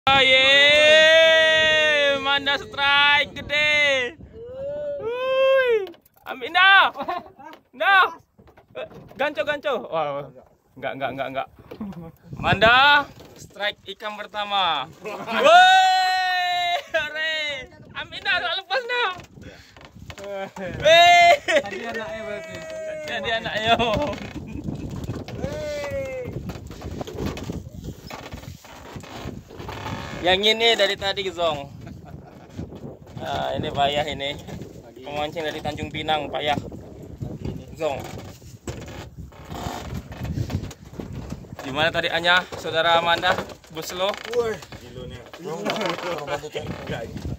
Yeay, Manda strike gede. Ambil dah. Dah. Ganco. Wah, enggak. Manda strike ikan pertama. Woi, ambil dah, lepas dah. Tadi anaknya berarti. Jadi anaknya. Yang ini dari tadi Zong. Nah, ini payah ini. Pemancing dari Tanjung Pinang payah. Zong. Gimana tadi Anya, saudara Amanda, Buslo? Wih, kilonya.